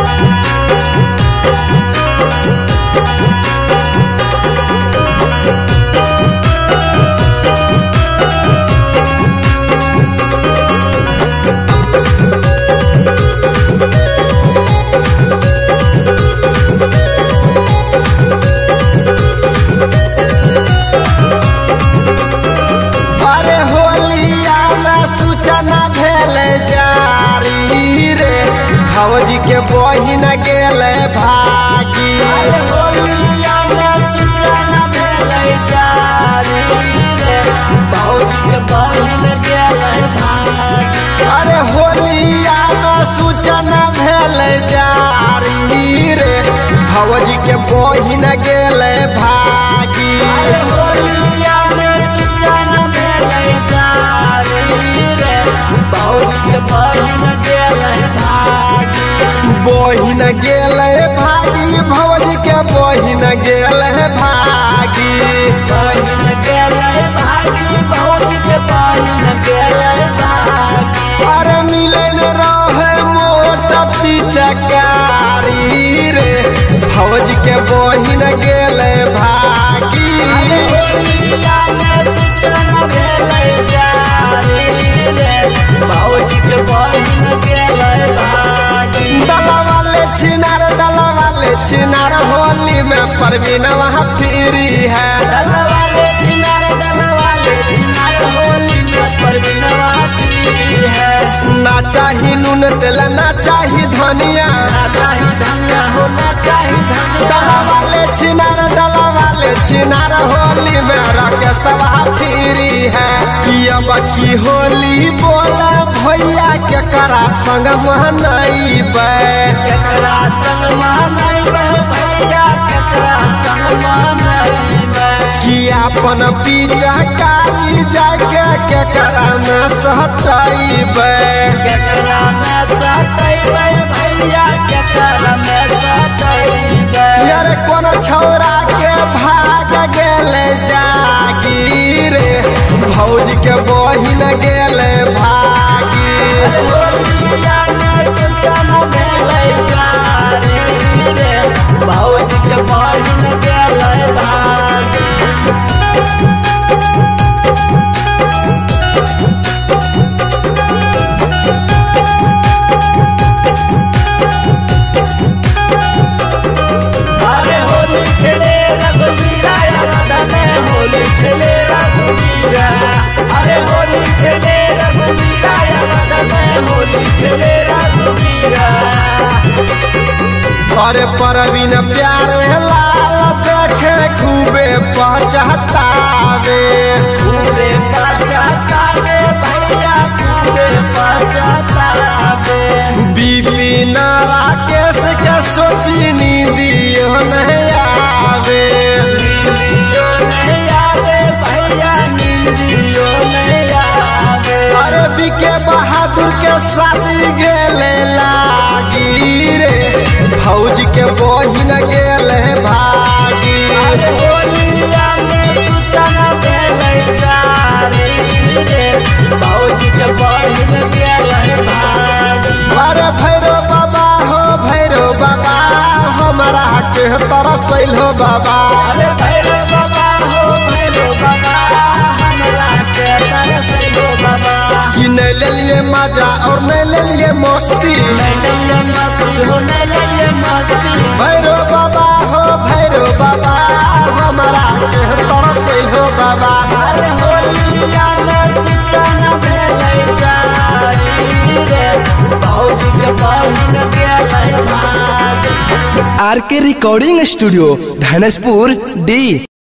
भौजी के बहिन गेले भागी होलिया में सूचना भेलै जारी रे भौजी के बहिन गेले भागी। अरे होलिया में सूचना भेलै जारी रे भौजी के बहिन गेले भागी होलिया में सूचना भेलै जारी रे भौजी के बहिन गेले भागी। बहिन गेले भागी भौजी के बहिन गेले भागी बहिन गेले भागी भौजी के बहिन गेले भागी। अरे मिलन रहे मोटा पिचकारी रे भौजी के बहिन गेले भागी होलिया में सूचना भेलै जारी रे भौजी के बहिन गेले भागी। डला वाले छिनार होली में परवीन वहाँ फिरी है डला वाले छिनार होली में परवीन वहाँ फिरी है। ना चाही नून तेल ना चाही धनिया ना चाही धनिया हो ना चाही धनिया। डला वाले छिनार होली में रखे सभा फिरी है कि अब की होली बोला भैया केकरा संग महनाइबे केकरा संग महनाइबे भैया केकरा संग महनाइबे। कि अपन पीछा कारी जाके केकरा में सहटाइबे केकरा में सहटाइबे भैया केकरा में सहटाइबे। यार कोन छौरा के भाग गेले जागी रे भौजी के बहिन गेले भागी होलिया में सूचना भेलै जारी रे भौजी के बहिन गेले भागी। अरे होली खेले रघुवीरा याद में होली खेले रघुवीरा। अरे होली खेले रघुवीरा याद में होली खेले रघुवीरा। अरे परवीन प्यारे लाल देखे खूबे पहचातावे खूबे पहचातावे भैया खूबे पहचातावे। बिपिन राकेश के सोची नींदियो नहीं आवे नींदियो नहीं आवे भैया नींदियो नहीं आवे। अरे बीके बहादुर के शादी गेले लागी रे भौजी के बहिन गेले भागी होलिया में सूचना भेलै जारी रे भौजी के बहिन गेले भागी। अरे भैरो बाबा हो भैरो बाबा हमारा के तरसैल हो बाबा अरे भैरो बाबा हो भैरो बाबा हमरा के तरसैलो बाबा। कि नहीं ले लिए मजा और नहीं ले लिए मस्ती नहीं ले मस्ती हो नहीं ले मस्ती। भैरो बाबा हो भैरो बाबा हमारा के तरसैल हो बाबा अरे होलिया में सूचना भेलै जारी रे भौजी के बहिन गेलै भागी। आर के रिकॉर्डिंग स्टूडियो धनेशपुर डी।